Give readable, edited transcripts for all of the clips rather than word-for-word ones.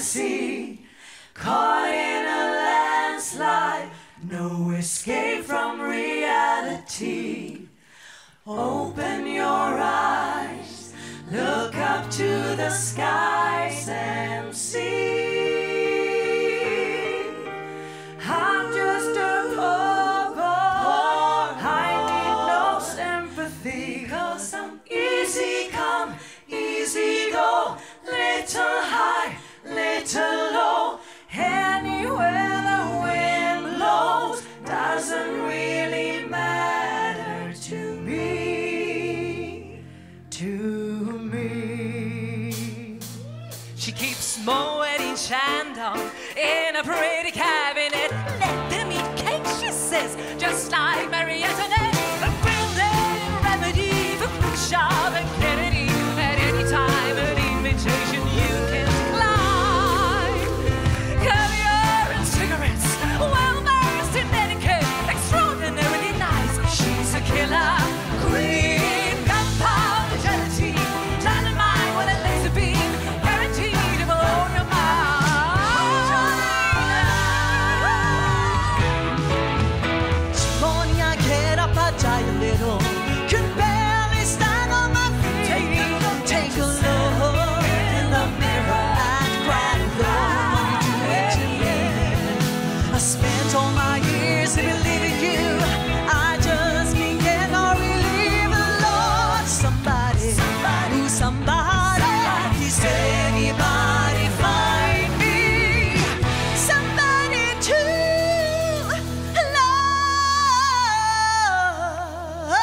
fantasy, caught in a landslide, no escape from reality. Open your eyes, look up to the skies and see. I'm just a poor boy, I need no sympathy, 'cause I'm easy come, easy go, little high, little low. Anywhere the wind blows doesn't really matter to me, She keeps Moet in Shandong in a pretty cabinet. Let them eat cake, she says, just like Marie Antoinette. A brilliant remedy for Khrushchev and Kennedy. At any time, an invitation you can climb. Caviar and cigarettes, well-versed in etiquette, extraordinarily nice. She's a killer queen, gunpowder gelatine, dynamite with a laser beam, guaranteed to blow your mind. Each morning I get up, I die a little, can barely stand on my feet. Take a look in the mirror and cry alone. You do it to me. I spent all my years believing you. I just can't get no relief, Lord. Somebody, is anybody find me? Somebody to love.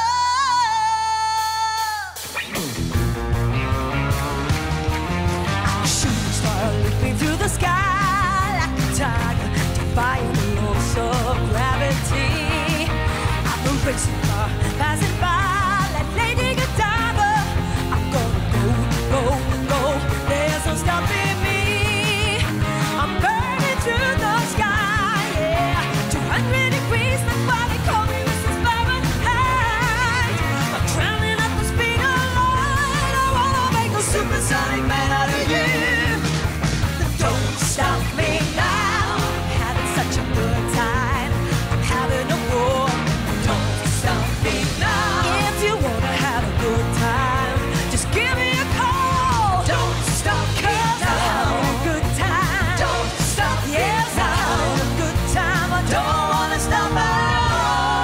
Shooting star leaping through the sky like a tiger, defying the laws of gravity. I'm a racing car passing by like Lady Godiva. I'm gonna go. There's no stopping me. I'm burning through the sky, yeah. 200 degrees, that's why they call me Mrs. Fahrenheit. I'm drowning at the speed of light. I wanna make a supersonic man out of you. Don't stop me now. I'm having such a good time. I'm having a war. Don't stop me now. If you wanna have a good time, just give me a call. Don't stop me now. Having a good time. Don't stop me now. Having a good time. I don't wanna stop at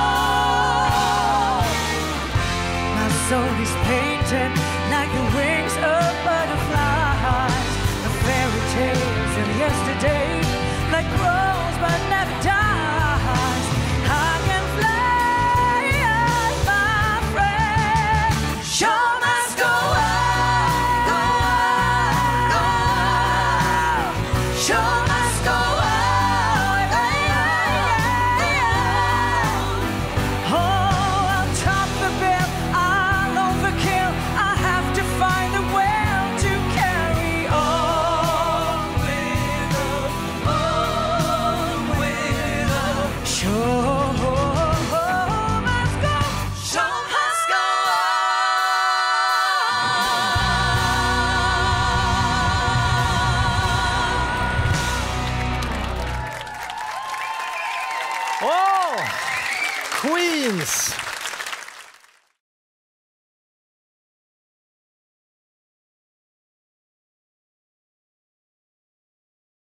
all. My soul is painted like the wings of butterflies. The fairy tales of yesterday, like grows but never dies. I can fly, my friend. Show must go on, go on. Show must go on, Oh, I'll top the bill, I'll overkill. I have to find a will to carry on with show must go, show must go Oh, Queens!